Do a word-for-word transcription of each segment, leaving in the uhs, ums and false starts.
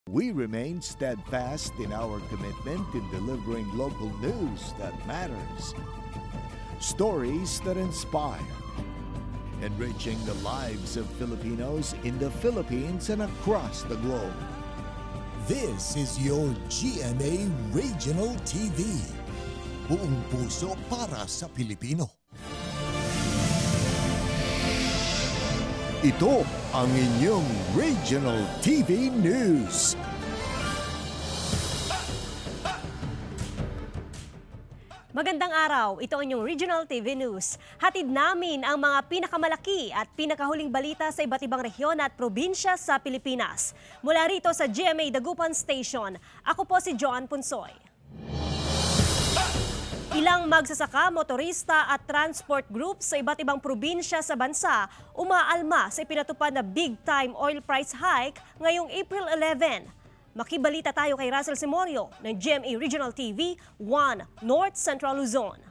We remain steadfast in our commitment in delivering local news that matters. Stories that inspire. Enriching the lives of Filipinos in the Philippines and across the globe. This is your G M A Regional T V. Buong puso para sa Pilipino. Ito ang inyong Regional T V News. Magandang araw, ito ang inyong Regional T V News. Hatid namin ang mga pinakamalaki at pinakahuling balita sa iba't ibang rehiyon at probinsya sa Pilipinas. Mula rito sa G M A Dagupan Station, ako po si Joan Punsoy. Ilang magsasaka, motorista at transport groups sa iba't ibang probinsya sa bansa umaalma sa ipinatupad na big-time oil price hike ngayong April eleventh. Makibalita tayo kay Russell Simorio ng G M A Regional T V one North Central Luzon.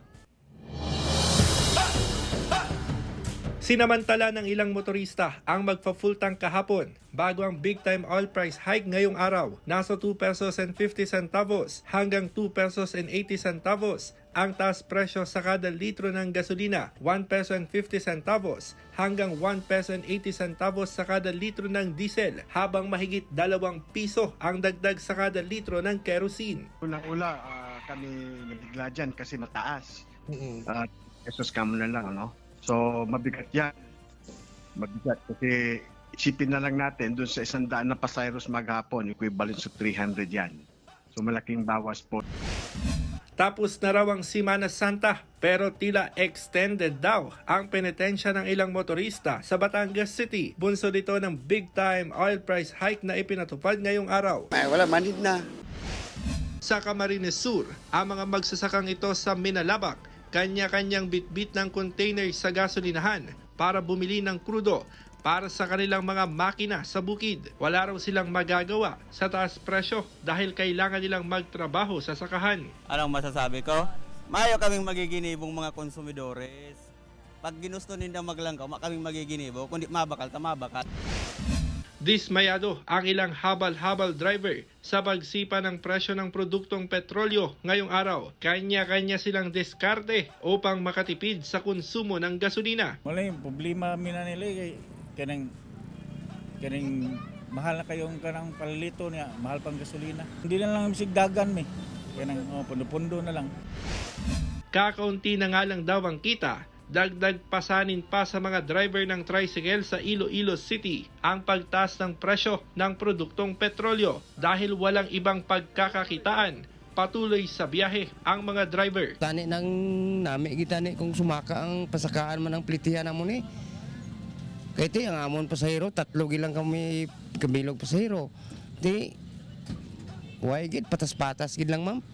Sinamantala ng ilang motorista ang magpa-full tank kahapon bago ang big-time oil price hike ngayong araw. Nasa two pesos and fifty centavos hanggang two pesos and eighty centavos ang taas presyo sa kada litro ng gasolina, one peso and fifty centavos hanggang one peso and eighty centavos sa kada litro ng diesel, habang mahigit dalawang piso ang dagdag sa kada litro ng kerosene. Unang-una, uh, kami nabigla dyan kasi mataas. Mm-hmm. Uh, pesos kamo na lang, ano? So, mabigat yan. Mabigat kasi isipin na lang natin doon sa isang daan na pasayros maghapon, equivalent sa three hundred yan. So, malaking bawas po. Tapos na raw ang Semana Santa pero tila extended daw ang penitensya ng ilang motorista sa Batangas City. Bunso dito ng big-time oil price hike na ipinatupad ngayong araw. Ay, wala, manid na. Sa Camarines Sur, ang mga magsasakang ito sa Minalabak, kanya-kanyang bitbit ng container sa gasolinahan para bumili ng krudo para sa kanilang mga makina sa bukid. Wala raw silang magagawa sa taas presyo dahil kailangan nilang magtrabaho sa sakahan. Anong masasabi ko? Mayo kaming magiginibong mga konsumidores. Pag ginusto ninda maglangkaw, kaming magiginibo, kundi mabakal ta mabakal. Dismayado ang ilang habal-habal driver sa pagsipa ng presyo ng produktong petrolyo ngayong araw. Kanya-kanya silang diskarte upang makatipid sa konsumo ng gasolina. Wala yung problema mina nila kay kanang kanang mahal na kayong kanang palito niya, mahal pang gasolina. Hindi na lang misigdagan mi. Kanang oh, pundo-pundo na lang. Kakaunti na nga lang daw ang kita. Dagdag pasanin pa sa mga driver ng tricycle sa Iloilo City ang pagtaas ng presyo ng produktong petrolyo dahil walang ibang pagkakakitaan. Patuloy sa biyahe ang mga driver. Tani nang nami kita ni kung sumaka ang pasakaan man ang plitihan mo ni. Kaya ito ang amon pasahero, tatlo gilang kami kabilog pasahero. Di, why gid patas-patas gid lang ma'am.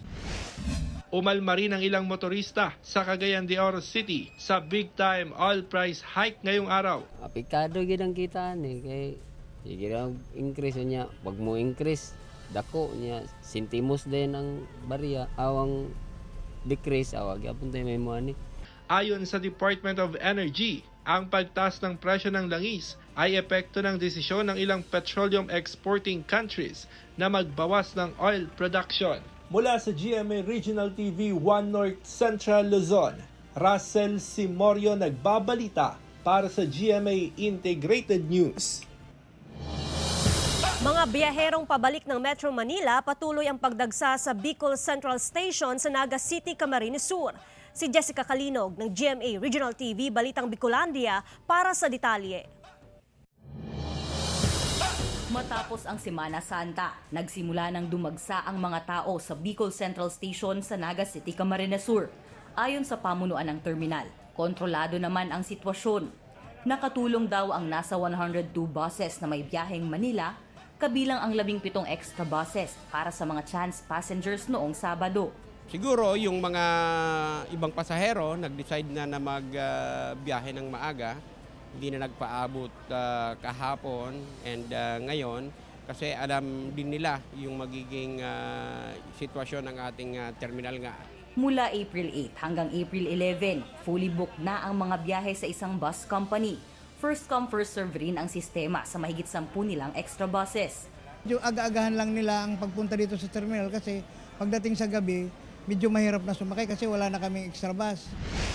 Umalma rin ang ilang motorista sa Cagayan de Oro City sa big-time oil price hike ngayong araw. Apektado gid ang kita ni kay sige raw increase niya, wag mo increase dako niya sentimos din ang barya awang decrease awag gyapon tay may mo ani. Ayon sa Department of Energy, ang pagtaas ng presyo ng langis ay epekto ng desisyon ng ilang petroleum exporting countries na magbawas ng oil production. Mula sa G M A Regional T V one North Central Luzon, Russell Simorio nagbabalita para sa G M A Integrated News. Mga biyaherong pabalik ng Metro Manila, patuloy ang pagdagsa sa Bicol Central Station sa Naga City, Camarines Sur. Si Jessica Kalinog ng G M A Regional T V Balitang Bicolandia para sa detalye. Matapos ang Semana Santa, nagsimula ng dumagsa ang mga tao sa Bicol Central Station sa Naga City, Camarines Sur. Ayon sa pamunuan ng terminal, kontrolado naman ang sitwasyon. Nakatulong daw ang nasa one hundred two buses na may biyaheng Manila, kabilang ang labing pitong extra buses para sa mga chance passengers noong Sabado. Siguro yung mga ibang pasahero nag-decide na na magbiyahe uh, ng maaga, hindi na nagpaabot uh, kahapon and uh, ngayon kasi alam din nila yung magiging uh, sitwasyon ng ating uh, terminal nga. Mula April eight hanggang April eleven, fully booked na ang mga biyahe sa isang bus company. First come first serve rin ang sistema sa mahigit sampu nilang extra buses. Medyo aga-agahan lang nila ang pagpunta dito sa terminal kasi pagdating sa gabi, medyo mahirap na sumakay kasi wala na kaming extra bus.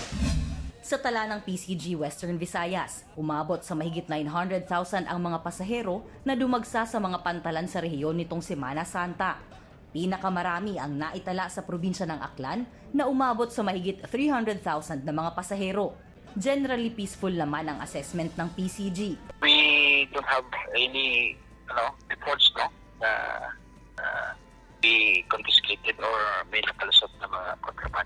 Sa tala ng P C G Western Visayas, umabot sa mahigit nine hundred thousand ang mga pasahero na dumagsa sa mga pantalan sa rehiyon nitong Semana Santa. Pinakamarami ang naitala sa probinsya ng Aklan na umabot sa mahigit three hundred thousand na mga pasahero. Generally peaceful naman ang assessment ng P C G. We don't have any ano, reports no, na uh, be confiscated or may nakalusot na mga kontraband.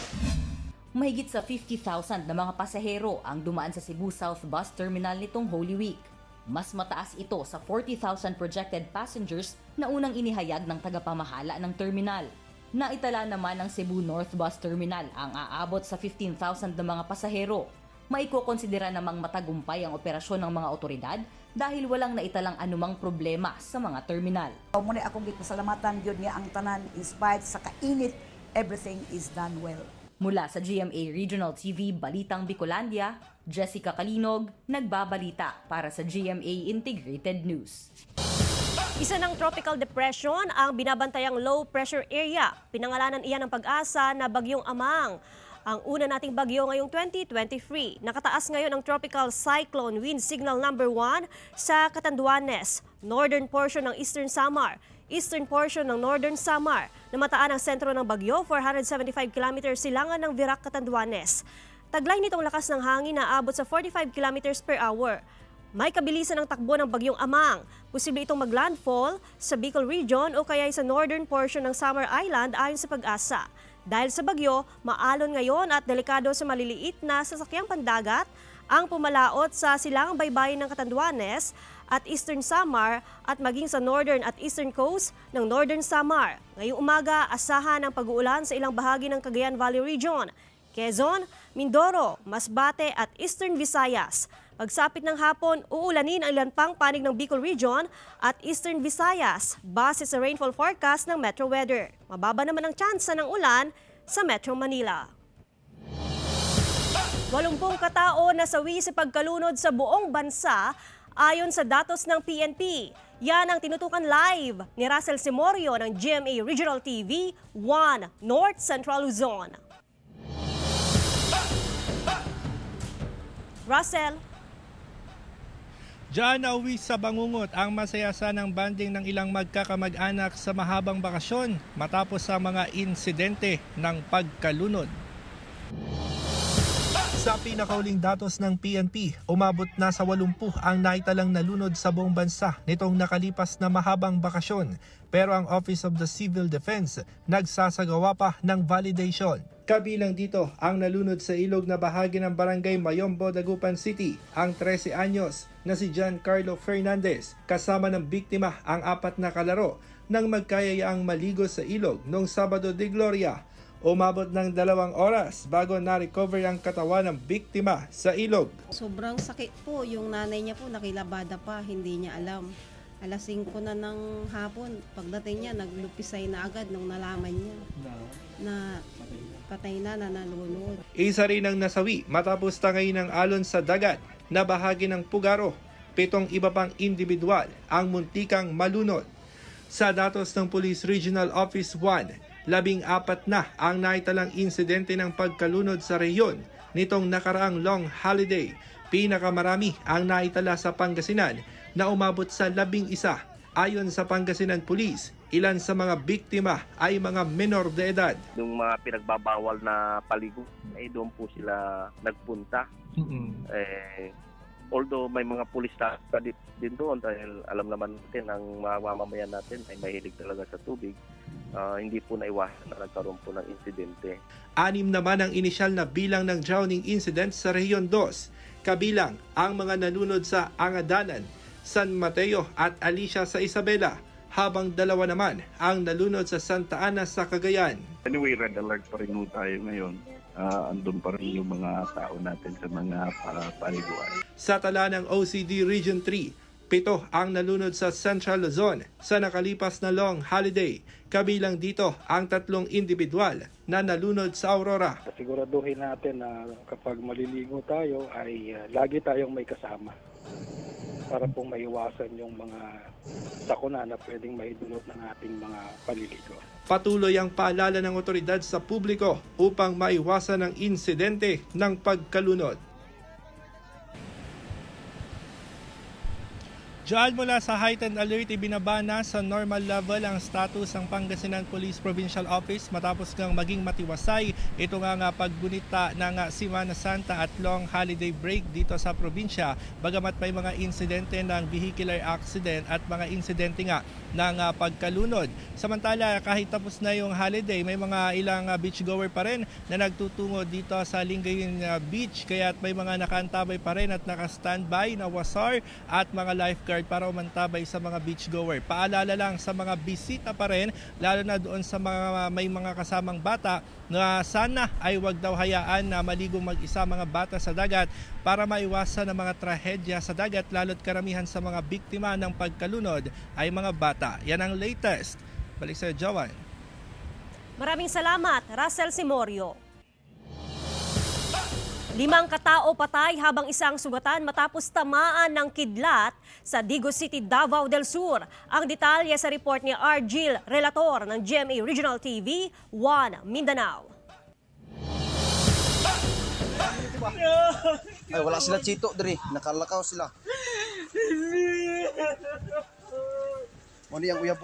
Mahigit sa fifty thousand na mga pasahero ang dumaan sa Cebu South Bus Terminal nitong Holy Week. Mas mataas ito sa forty thousand projected passengers na unang inihayag ng tagapamahala ng terminal. Naitala naman ng Cebu North Bus Terminal ang aabot sa fifteen thousand na mga pasahero. Maikokonsidera namang matagumpay ang operasyon ng mga otoridad dahil walang naitalang anumang problema sa mga terminal. Muna akong gipasalamatan yun niya ang tanan, in spite sa kainit, everything is done well. Mula sa G M A Regional T V Balitang Bicolandia, Jessica Kalinog, nagbabalita para sa G M A Integrated News. Isa ng tropical depression ang binabantayang low pressure area. Pinangalanan iyan ng Pag-asa na Bagyong Amang. Ang una nating bagyo ngayong twenty twenty-three. Nakataas ngayon ang tropical cyclone wind signal number one sa Catanduanes, northern portion ng Eastern Samar, eastern portion ng Northern Samar. Namataan ang sentro ng bagyo, four hundred seventy-five kilometers silangan ng Virac, Catanduanes. Taglay nitong lakas ng hangin na abot sa forty-five kilometers per hour. May kabilisan ng takbo ng Bagyong Amang. Posible itong maglandfall sa Bicol Region o kaya sa northern portion ng Samar Island ayon sa Pag-asa. Dahil sa bagyo, maalon ngayon at delikado sa maliliit na sasakyang pandagat ang pumalaot sa silangang baybayin ng Catanduanes at Eastern Samar at maging sa northern at eastern coast ng Northern Samar. Ngayong umaga, asahan ang pag-uulan sa ilang bahagi ng Cagayan Valley Region, Quezon, Mindoro, Masbate at Eastern Visayas. Pagsapit ng hapon, uulanin ang ilan pang panig ng Bicol Region at Eastern Visayas base sa rainfall forecast ng Metro Weather. Mababa naman ang tsansa ng ulan sa Metro Manila. Walumpung katao na sawi sa pagkalunod sa buong bansa ayon sa datos ng P N P. Yan ang tinutukan live ni Russell Simorio ng G M A Regional T V one North Central Luzon. Russell. Diyan nauwi sa bangungot ang masayasa ng banding ng ilang magkakamag-anak sa mahabang bakasyon matapos sa mga insidente ng pagkalunod. Sa pinakauling datos ng P N P, umabot na sa eighty ang naitalang nalunod sa buong bansa nitong nakalipas na mahabang bakasyon. Pero ang Office of the Civil Defense nagsasagawa pa ng validation. Kabilang dito ang nalunod sa ilog na bahagi ng Barangay Mayombo, Dagupan City, ang thirteen anyos na si Giancarlo Fernandez. Kasama ng biktima ang apat na kalaro nang magkayayaang maligo sa ilog noong Sabado de Gloria. Umabot ng dalawang oras bago na-recover ang katawan ng biktima sa ilog. Sobrang sakit po. Yung nanay niya po nakilabada pa, hindi niya alam. alas singko na ng hapon, pagdating niya, naglupisay na agad nung nalaman niya na patay na, na nalunod. Isa rin ang nasawi matapos tangay ng alon sa dagat na bahagi ng Pugaro. Pitong iba pang individual ang muntikang malunod. Sa datos ng Police Regional Office one, labing apat na ang naitalang insidente ng pagkalunod sa rehiyon nitong nakaraang long holiday. Pinakamarami ang naitala sa Pangasinan na umabot sa labing isa. Ayon sa Pangasinan Police, ilan sa mga biktima ay mga menor de edad. Yung mga pinagbabawal na paligo, ay doon po sila nagpunta. Mm-hmm. Eh, although may mga pulis na din doon dahil alam naman natin ang mga mamamayan natin ay mahilig talaga sa tubig, uh, hindi po naiwasan na nagkaroon po ng insidente. Anim naman ang inisyal na bilang ng drowning incident sa Rehiyon two, kabilang ang mga nalunod sa Angadanan, San Mateo at Alicia sa Isabela, habang dalawa naman ang nalunod sa Santa Ana sa Cagayan. Anyway, red alert pa rin tayo ngayon. Uh, andun pa rin yung mga tao natin sa mga uh, paliguan. Sa tala ng O C D Region three, pito ang nalunod sa Central Luzon sa nakalipas na long holiday. Kabilang dito ang tatlong individual na nalunod sa Aurora. Siguraduhin natin na kapag maliligo tayo ay uh, lagi tayong may kasama. para po maiwasan yung mga sakuna na pwedeng maidulot ng ating mga paliligo. Patuloy ang paalala ng otoridad sa publiko upang maiwasan ang insidente ng pagkalunod. Diyan mula sa heightened alert, ibinaba na sa normal level ang status ng Pangasinan Police Provincial Office matapos ngang maging matiwasay ito nga nga paggunita ng Semana Santa at long holiday break dito sa probinsya. Bagamat may mga insidente ng vehicular accident at mga insidente nga ng pagkalunod. Samantala, kahit tapos na yung holiday, may mga ilang beachgoer pa rin na nagtutungo dito sa Lingayen Beach. Kaya't may mga nakaantabay pa rin at naka-standby na wasar at mga lifeguard para umantabay sa mga beachgoer. Paalala lang sa mga bisita pa rin, lalo na doon sa mga may mga kasamang bata, na sana ay wag daw hayaan na maligong mag-isa mga bata sa dagat para maiwasan ang mga trahedya sa dagat, lalo't karamihan sa mga biktima ng pagkalunod ay mga bata. Yan ang latest. Balik sa Jowan. Maraming salamat, Russell Simorio. Limang katao patay habang isang sugatan matapos tamaan ng kidlat sa Digos City, Davao del Sur. Ang detalye sa report ni Argil Relator ng G M A Regional T V, one Mindanao. Ay, wala sila chito diri, nakalakaw sila. Mali ang uyab po.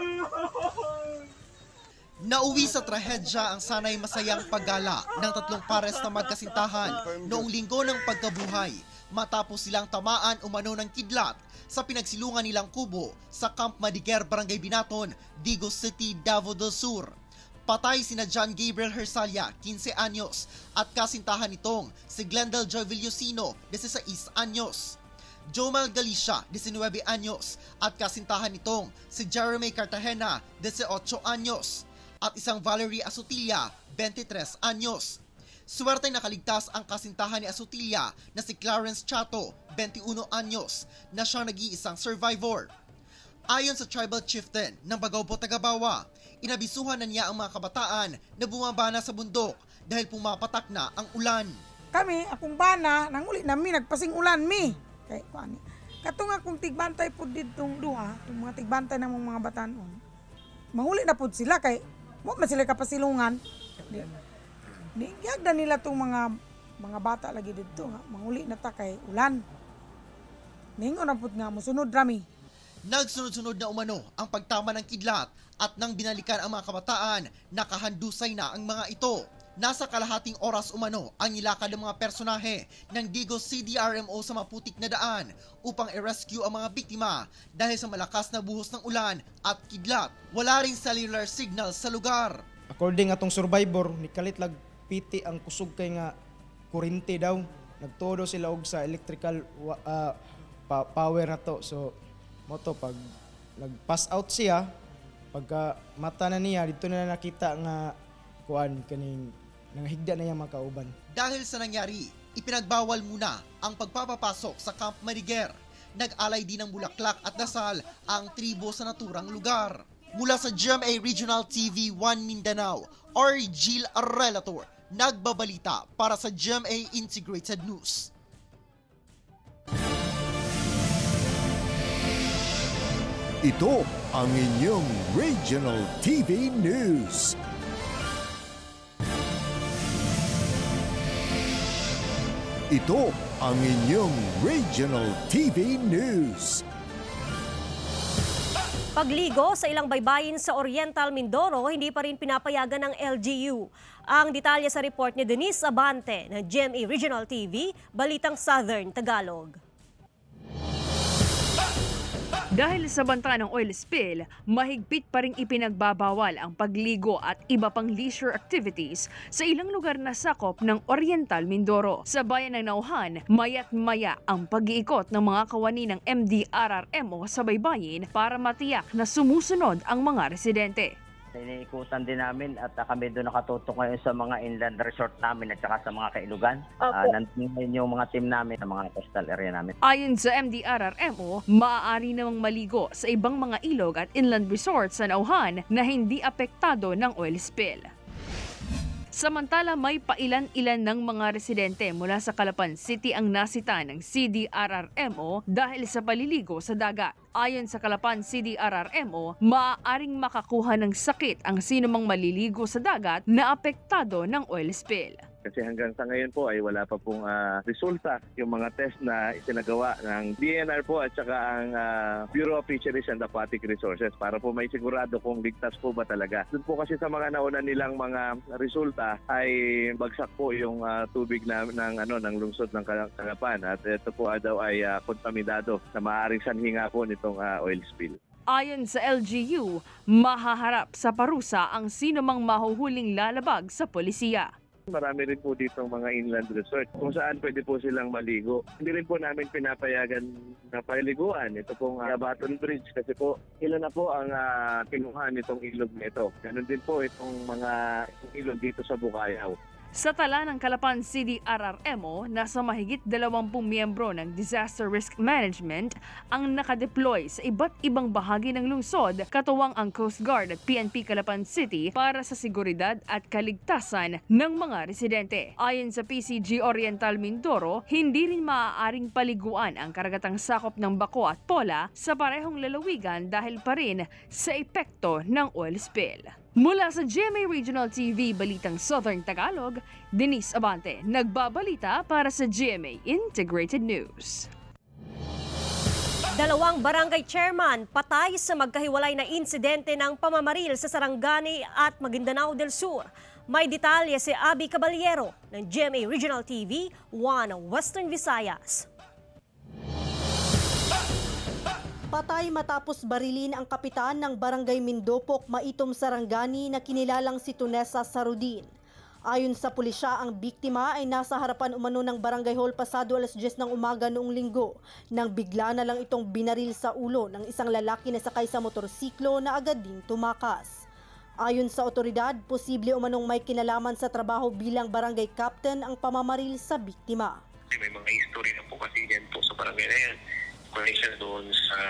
Nauwi sa trahedya ang sanay masayang paggala ng tatlong pares na magkasintahan noong linggo ng pagkabuhay matapos silang tamaan umano ng kidlat sa pinagsilungan nilang kubo sa Camp Madiguer, Barangay Binaton, Digos City, Davao del Sur. Patay sina John Gabriel Hersalia, fifteen anyos, at kasintahan nitong si Glendale Joy Villosino, sixteen anyos. Jomal Galicia, nineteen anyos, at kasintahan nitong si Jeremy Cartagena, eighteen anyos. At isang Valerie Asutilla, twenty-tres anyos. Suwerteng nakaligtas ang kasintahan ni Asutilla na si Clarence Chato, twenty-one anyos, na siyang nag-iisang survivor. Ayon sa tribal chieftain ng Bagawbo Tagabawa, inabisuhan na niya ang mga kabataan na bumaba na sa bundok dahil pumapatak na ang ulan. Kami, akong bana, nanguli namin, nagpasing ulan mi. Kay, kuani. Katong akong tigbantay po ditong duha, yung mga tigbantay ng mga batanon. Mahuli na po sila kay mo man sila kapasilungan. Di, di yagda nila tong mga mga bata lagi dito nga manguli na ta kay ulan. Ningon na pud nga mosunod rami. Nagsunod-sunod na umano ang pagtama ng kidlat at nang binalikan ang mga kabataan, nakahandusay na ang mga ito. Nasa kalahating oras umano ang nilakad ng mga personahe ng Digos C D R M O sa maputik na daan upang i-rescue ang mga biktima dahil sa malakas na buhos ng ulan at kidlat. Wala ring cellular signal sa lugar. According atong survivor, nikalit lag piti ang kusog kay nga kurente daw. Nagtodo sila og sa electrical uh, pa power na to. So moto pag nag-pass out siya, pagka mata na niya dito na nakita nga kuan kaning nangahigda na yung mga kauban. Dahil sa nangyari, ipinagbawal muna ang pagpapapasok sa Camp Madiguer. Nag-alay din ng bulaklak at dasal ang tribo sa naturang lugar. Mula sa G M A Regional T V one Mindanao, Argil Relator, nagbabalita para sa G M A Integrated News. Ito ang inyong Regional T V News. Ito ang inyong Regional T V News. Pagligo sa ilang baybayin sa Oriental Mindoro, hindi pa rin pinapayagan ng L G U. Ang detalye sa report ni Denise Abante ng G M A Regional T V, Balitang Southern Tagalog. Dahil sa banta ng oil spill, mahigpit pa ring ipinagbabawal ang pagligo at iba pang leisure activities sa ilang lugar na sakop ng Oriental Mindoro. Sa bayan ng Nauhan, maya't maya ang pag-iikot ng mga kawani ng M D R R M O sa baybayin para matiyak na sumusunod ang mga residente. Iniikutan din namin at uh, kami doon nakatutok ngayon sa mga inland resort namin at saka sa mga kailugan. Uh, nandun yung mga team namin sa mga coastal area namin. Ayon sa M D R R M O, maaari namang maligo sa ibang mga ilog at inland resorts sa Nauhan na hindi apektado ng oil spill. Samantala, may pailan-ilan ng mga residente mula sa Calapan City ang nasita ng C D R R M O dahil sa paliligo sa dagat. Ayon sa Calapan C D R R M O, maaaring makakuha ng sakit ang sinumang maliligo sa dagat na apektado ng oil spill. Kasi hanggang sa ngayon po ay wala pa pong uh, resulta yung mga test na isinagawa ng D N R po at saka ang uh, Bureau of Fisheries and Aquatic Resources para po may sigurado kung ligtas po ba talaga. Doon po kasi sa mga nauna nilang mga resulta ay bagsak po yung uh, tubig na, ng, ano, ng lungsod ng Calapan at ito po uh, daw ay uh, kontaminado na maaaring sanhi nga po nitong uh, oil spill. Ayon sa L G U, mahaharap sa parusa ang sinumang mahuhuling lalabag sa polisiya. Marami rin po dito mga inland resort kung saan pwede po silang maligo. Hindi rin po namin pinapayagan na paliguan. Ito pong uh, Baton Bridge kasi po ilan na po ang uh, kinuha nitong ilog nito. Ganun din po itong mga ilog dito sa Bukayaw. Sa tala ng Calapan C D R R M O, nasa mahigit dalawampung miyembro ng Disaster Risk Management ang nakadeploy sa iba't ibang bahagi ng lungsod, katuwang ang Coast Guard at P N P Calapan City para sa seguridad at kaligtasan ng mga residente. Ayon sa P C G Oriental Mindoro, hindi rin maaaring paliguan ang karagatang sakop ng Baco at Pola sa parehong lalawigan dahil pa rin sa epekto ng oil spill. Mula sa G M A Regional T V Balitang Southern Tagalog, Denise Abante, nagbabalita para sa G M A Integrated News. Dalawang barangay chairman patay sa magkahiwalay na insidente ng pamamaril sa Sarangani at Maguindanao del Sur. May detalye si Abby Caballero ng G M A Regional T V, one Western Visayas. Patay matapos barilin ang kapitan ng Barangay Mindopok, Maitom, Sarangani na kinilalang si Tunesa Sarudin. Ayon sa pulisya, ang biktima ay nasa harapan umano ng barangay hall pasado alas diyes ng umaga noong linggo nang bigla na lang itong binaril sa ulo ng isang lalaki na sakay sa motorsiklo na agad ding tumakas. Ayon sa otoridad, posible umanong may kinalaman sa trabaho bilang barangay captain ang pamamaril sa biktima. May mga history na po kasi yan po sa barangay na yan. Connection doon sa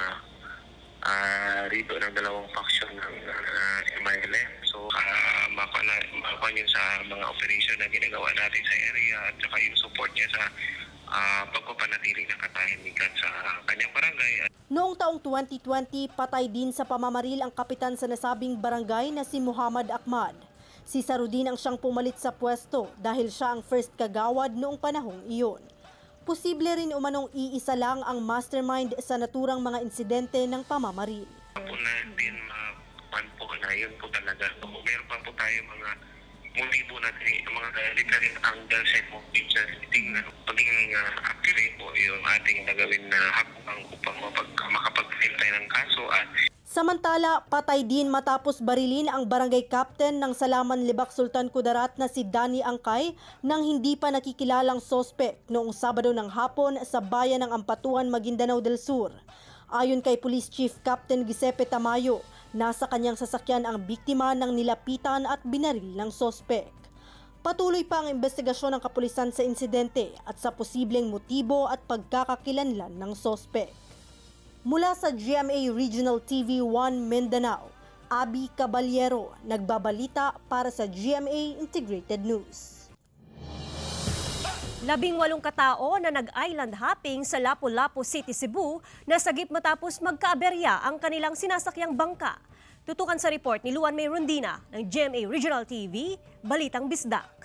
uh, rito ng dalawang faction ng uh, M I L M. So, uh, makapan yun sa mga operation na ginagawa natin sa area at saka yung support niya sa uh, pagpapanatili ng katahimikan sa kanyang barangay. Noong taong twenty twenty, patay din sa pamamaril ang kapitan sa nasabing barangay na si Muhammad Ahmad. Si Sarudin ang siyang pumalit sa pwesto dahil siya ang first kagawad noong panahong iyon. Posible rin umanong iisa lang ang mastermind sa naturang mga insidente ng pamamaril. Po natin mapan po na yun po talaga. Meron pa po tayo mga motibo natin, mga different angles and motives na tingnan. Paging uh, accurate po yung ating nagawin na hakbang upang makapag-file tayo ng kaso. At samantala, patay din matapos barilin ang barangay captain ng Salaman Libak Sultan Kudarat na si Danny Angkay nang hindi pa nakikilalang sospek noong Sabado ng hapon sa bayan ng Ampatuan, Maguindanao del Sur. Ayon kay Police Chief Captain Giuseppe Tamayo, nasa kanyang sasakyan ang biktima ng nilapitan at binaril ng sospek. Patuloy pa ang investigasyon ng kapulisan sa insidente at sa posibleng motibo at pagkakakilanlan ng sospek. Mula sa G M A Regional T V one Mindanao, Abby Caballero, nagbabalita para sa G M A Integrated News. Labing walong katao na nag-island hopping sa Lapu-Lapu City, Cebu, nasagip matapos magkaaberya ang kanilang sinasakyang bangka. Tutukan sa report ni Luan May Rondina ng G M A Regional T V, Balitang Bisdak.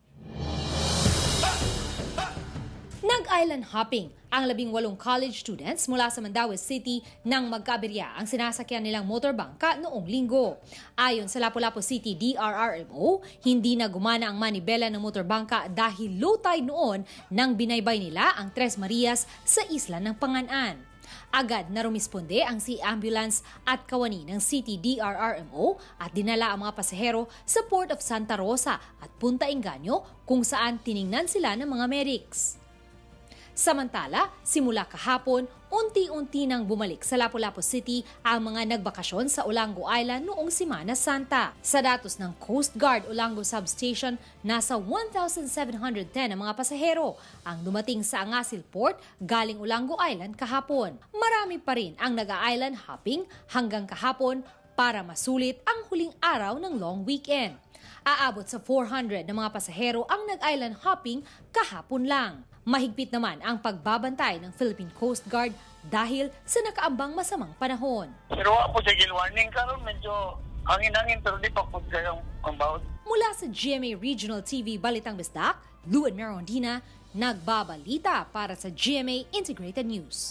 Nag-island hopping ang labing walong college students mula sa Mandaue City nang magkaaberya ang sinasakyan nilang motorbangka noong linggo. Ayon sa Lapu-Lapu City D R R M O, hindi na gumana ang manibela ng motorbangka dahil low tide noon nang binaybay nila ang Tres Marias sa isla ng Panganan. Agad na rumisponde ang Sea Ambulance at kawani ng City D R R M O at dinala ang mga pasahero sa Port of Santa Rosa at Punta Engaño kung saan tiningnan sila ng mga medics. Samantala, simula kahapon, unti-unti nang bumalik sa Lapu-Lapu City ang mga nagbakasyon sa Olango Island noong Semana Santa. Sa datos ng Coast Guard Olango Substation, nasa one thousand seven hundred ten ang mga pasahero ang dumating sa Angasil Port galing Olango Island kahapon. Marami pa rin ang nag-island hopping hanggang kahapon para masulit ang huling araw ng long weekend. Aabot sa four hundred na mga pasahero ang nag-island hopping kahapon lang. Mahigpit naman ang pagbabantay ng Philippine Coast Guard dahil sa nakaambang masamang panahon. Pero po sa warning karon medyo hangin-hangin pero di pa po kayong pambawad. Mula sa G M A Regional T V Balitang Bisdak, Lou and Merondina, nagbabalita para sa G M A Integrated News.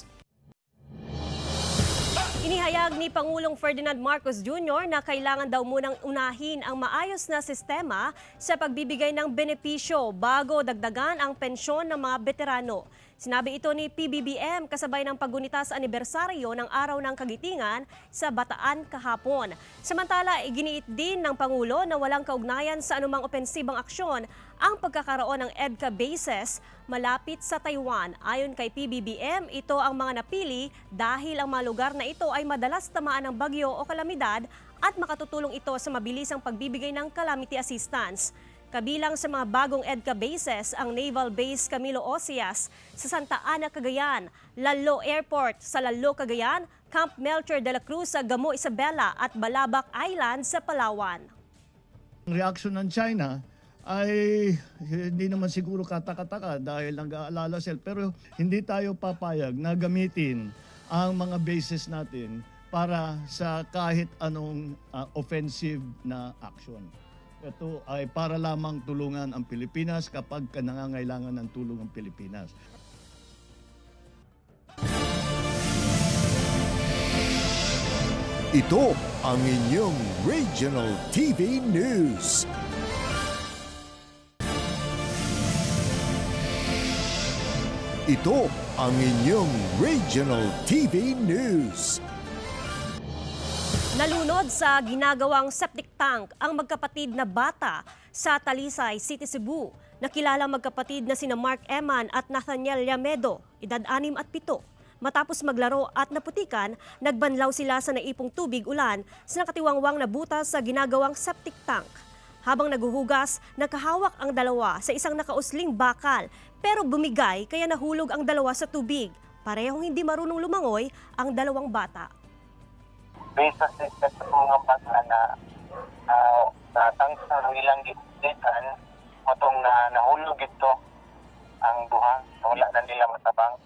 Inihayag ni Pangulong Ferdinand Marcos Junior na kailangan daw munang unahin ang maayos na sistema sa pagbibigay ng benepisyo bago dagdagan ang pensyon ng mga veterano. Sinabi ito ni P B B M kasabay ng paggunita sa anibersaryo ng Araw ng Kagitingan sa Bataan kahapon. Samantala, iginiit din ng Pangulo na walang kaugnayan sa anumang opensibang aksyon ang pagkakaroon ng EDCA bases malapit sa Taiwan. Ayon kay P B B M, ito ang mga napili dahil ang mga lugar na ito ay madalas tamaan ng bagyo o kalamidad at makatutulong ito sa mabilisang pagbibigay ng calamity assistance. Kabilang sa mga bagong EDCA bases ang Naval Base Camilo Osias sa Santa Ana, Cagayan, Lalo Airport sa Lalo, Cagayan, Camp Melchor de la Cruz sa Gamo, Isabela at Balabac Island sa Palawan. Ang reaksyon ng China ay hindi naman siguro katakataka dahil nag-aalala sila, pero hindi tayo papayag na gamitin ang mga bases natin para sa kahit anong uh, offensive na action. Ito ay para lamang tulungan ang Pilipinas kapag nangangailangan ng tulong ang Pilipinas. Ito ang inyong Regional T V News. Ito ang inyong Regional T V News. Nalunod sa ginagawang septic tank ang magkapatid na bata sa Talisay City, Cebu. Nakilalang magkapatid na sina Mark Eman at Nathaniel Yamedo, edad anim at pito. Matapos maglaro at naputikan, nagbanlaw sila sa naipong tubig ulan sa nakatiwangwang na butas sa ginagawang septic tank. Habang naguhugas, nakahawak ang dalawa sa isang nakausling bakal pero bumigay kaya nahulog ang dalawa sa tubig. Parehong hindi marunong lumangoy ang dalawang bata. Based sa statement sa mga bata na uh, natang sa ilang gitan, matong na nahulog ito ang duha, wala na nila matabang.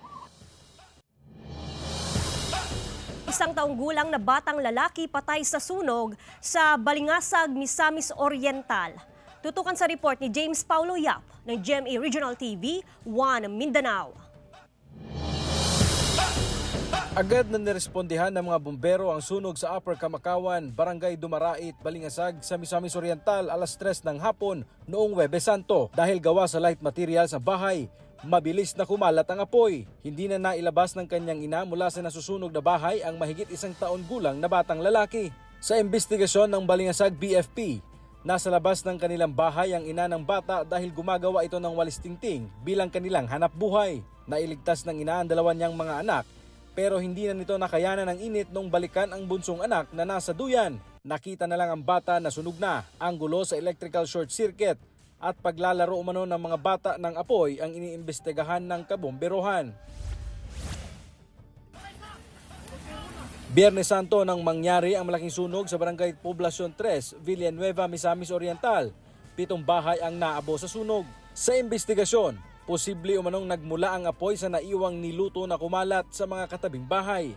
Isang taong gulang na batang lalaki patay sa sunog sa Balingasag, Misamis Oriental. Tutukan sa report ni James Paulo Yap ng G M A Regional T V, one Mindanao. Agad na nirespondihan ng mga bumbero ang sunog sa Upper Kamakawan, Barangay Dumarait, Balingasag sa Misamis Oriental alas tres ng hapon noong Huwebes Santo. Dahil gawa sa light material sa bahay, mabilis na kumalat ang apoy. Hindi na nailabas ng kanyang ina mula sa nasusunog na bahay ang mahigit isang taon gulang na batang lalaki. Sa investigasyon ng Balingasag B F P, nasa labas ng kanilang bahay ang ina ng bata dahil gumagawa ito ng walis tingting bilang kanilang hanap buhay. Nailigtas ng ina ang dalawa niyang mga anak, pero hindi na nito nakayanan ng init nung balikan ang bunsong anak na nasa duyan. Nakita na lang ang bata na sunog na. Ang gulo sa electrical short circuit at paglalaro umano ng mga bata ng apoy ang iniimbestigahan ng kabomberohan. Biyernes Santo nang mangyari ang malaking sunog sa Barangay Poblacion tres, Villanueva, Misamis Oriental. Pitong bahay ang naabo sa sunog. Sa investigasyon, posible umanong nagmula ang apoy sa naiwang niluto na kumalat sa mga katabing bahay.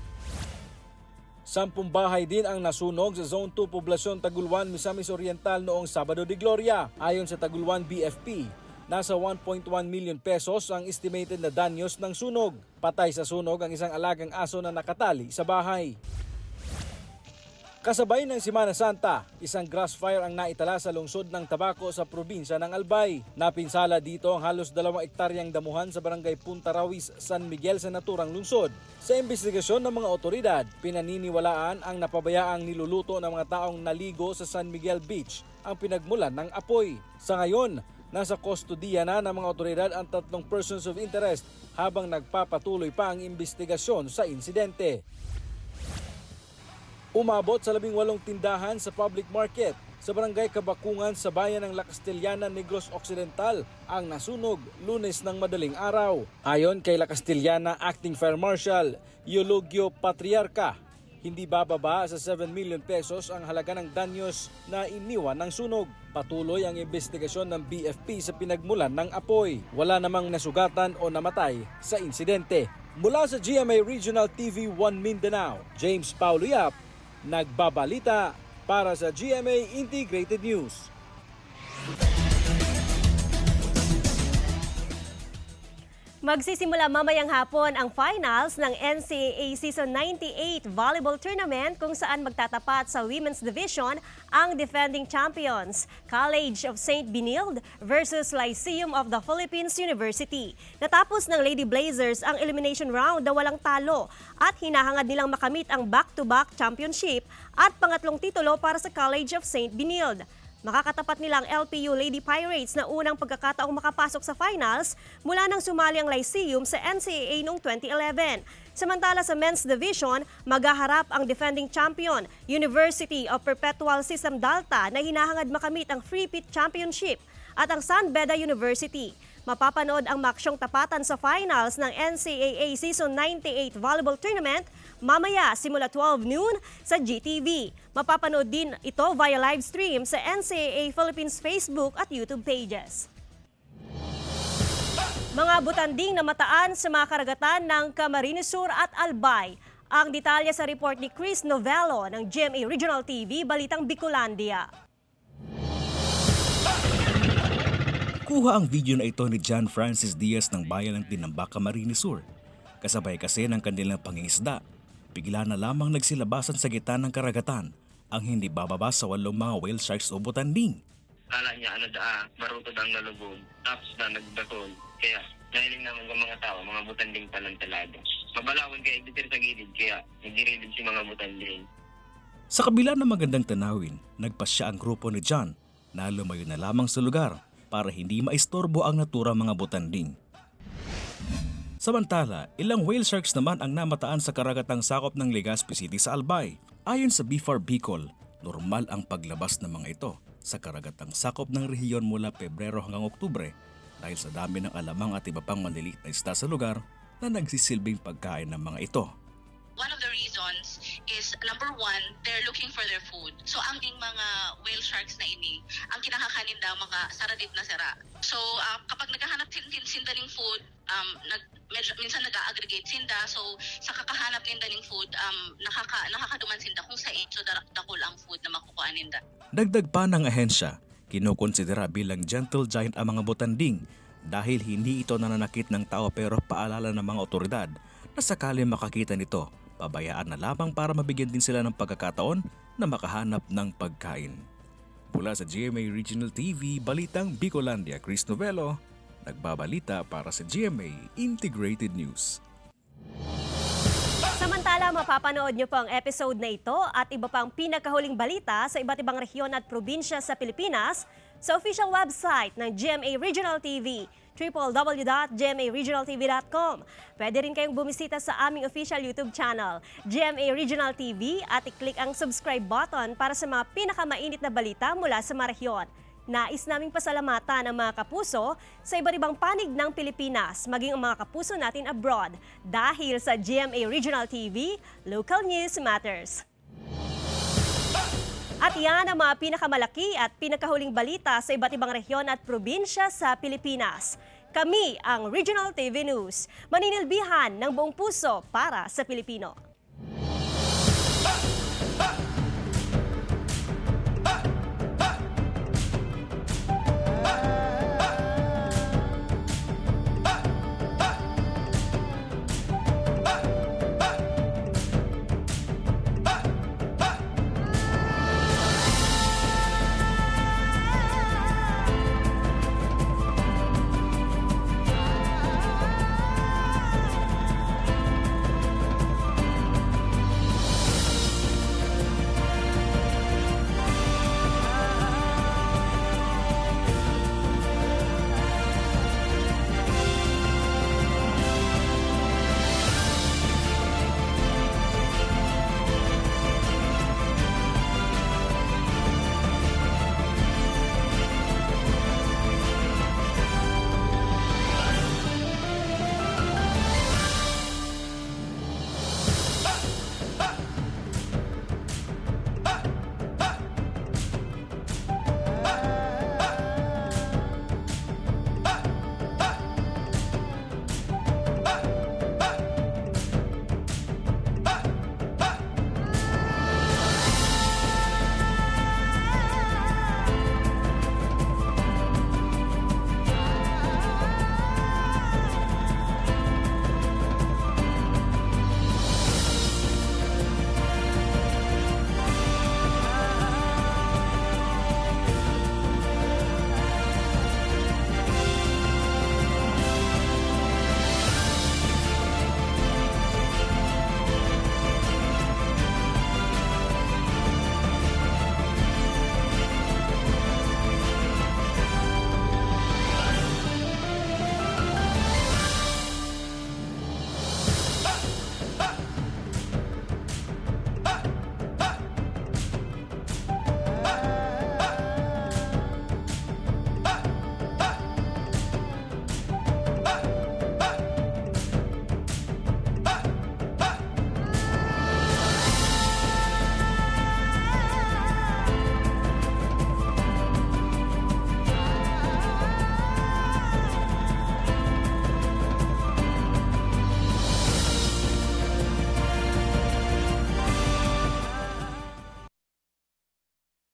Sampung bahay din ang nasunog sa Zone two Poblacion Taguluan, Misamis Oriental noong Sabado de Gloria. Ayon sa Taguluan B F P, nasa one point one million pesos ang estimated na danyos ng sunog. Patay sa sunog ang isang alagang aso na nakatali sa bahay. Kasabay ng Semana Santa, isang grass fire ang naitala sa lungsod ng Tabaco sa probinsya ng Albay. Napinsala dito ang halos dalawang ektaryang damuhan sa barangay Punta Rawis, San Miguel sa naturang lungsod. Sa investigasyon ng mga otoridad, pinaniniwalaan ang napabayaang niluluto ng mga taong naligo sa San Miguel Beach ang pinagmulan ng apoy. Sa ngayon, nasa kustodiya na ng mga otoridad ang tatlong persons of interest habang nagpapatuloy pa ang investigasyon sa insidente. Umabot sa labing walong tindahan sa public market sa barangay Kabakungan sa bayan ng La Castellana, Negros Occidental ang nasunog Lunes ng madaling araw. Ayon kay La Castellana Acting Fire Marshal Eulogio Patriarca, Hindi bababa sa seven million pesos ang halaga ng danyos na iniwan ng sunog. Patuloy ang investigasyon ng B F P sa pinagmulan ng apoy. Wala namang nasugatan o namatay sa insidente. Mula sa G M A Regional T V one Mindanao, James Paulo Yap, nagbabalita para sa G M A Integrated News. Magsisimula mamayang hapon ang finals ng N C A A Season ninety-eight Volleyball Tournament kung saan magtatapat sa Women's Division ang defending champions, College of Saint Benilde versus Lyceum of the Philippines University. Natapos ng Lady Blazers ang elimination round na walang talo at hinahangad nilang makamit ang back-to-back championship at pangatlong titulo para sa College of Saint Benilde. Makakatapat nilang L P U Lady Pirates na unang pagkakataong makapasok sa finals mula nang sumali ang Lyceum sa N C A A noong twenty eleven. Samantala sa men's division, maghaharap ang defending champion, University of Perpetual System Dalta na hinahangad makamit ang three-peat championship at ang San Beda University. Mapapanood ang maksyong tapatan sa finals ng N C A A Season ninety-eight Volleyball Tournament mamaya simula twelve noon sa G T V. Mapapanood din ito via live stream sa N C A A Philippines Facebook at YouTube pages. Mga butanding na mataan sa mga karagatan ng Camarines Sur at Albay. Ang detalye sa report ni Chris Novello ng G M A Regional T V, Balitang Bicolandia. Kuha ang video na ito ni John Francis Diaz ng bayan ng Tinambak, Camarines Sur. Kasabay kasi ng kanilang pangingisda, bigla na lamang nagsilabasan sa gitna ng karagatan ang hindi bababa sa walong mga whale sharks o butanding. Kala niya ano daa, marutod ang nalubog, tapos na nagdatol. Kaya nahiling naman ng mga tao, mga butanding palang talaga. Mabalawan kaya ibitir sa gilid, kaya nagirilid si mga butanding. Sa kabila ng magandang tanawin, nagpasya ang grupo ni John na lumayo na lamang sa lugar para hindi maistorbo ang naturang mga butanding. Samantala, ilang whale sharks naman ang namataan sa karagatang sakop ng Legazpi City sa Albay. Ayon sa B F A R Bicol, normal ang paglabas ng mga ito sa karagatang sakop ng rehiyon mula Pebrero hanggang Oktubre dahil sa dami ng alamang at iba pang maliliit na isda sa lugar na nagsisilbing pagkain ng mga ito. One of the reasons is, number one, they're looking for their food. So ang mga whale sharks na ini, ang kinakakanin daw mga saradip na sara. So uh, kapag naghahanap sinda ng food, um, nag, medyo, minsan nag-aggregate sinda. So sa kakahanap ninda ng food, um, nakaka, nakakaduman sinda kung saan so dakol ang food na makukuha ninda. Dagdag pa ng ahensya, kinukonsidera bilang gentle giant ang mga butanding dahil hindi ito nananakit ng tao pero paalala ng mga otoridad na sakali makakita nito, pabayaan na lamang para mabigyan din sila ng pagkakataon na makahanap ng pagkain. Mula sa G M A Regional T V, Balitang Bicolandia, Chris Novello, nagbabalita para sa G M A Integrated News. Samantala, mapapanood niyo po ang episode na ito at iba pang pinakahuling balita sa iba't ibang rehiyon at probinsya sa Pilipinas sa official website ng G M A Regional T V, w w w dot g m a regional t v dot com. Pwede rin kayong bumisita sa aming official YouTube channel, G M A Regional T V, at i-click ang subscribe button para sa mga pinakamainit na balita mula sa mga rehiyon. Nais naming pasalamatan ang mga kapuso sa iba't ibang panig ng Pilipinas, maging ang mga kapuso natin abroad. Dahil sa G M A Regional T V, Local News Matters. At yan ang mga pinakamalaki at pinakahuling balita sa iba't ibang rehiyon at probinsya sa Pilipinas. Kami ang Regional T V News, maninilbihan ng buong puso para sa Pilipino.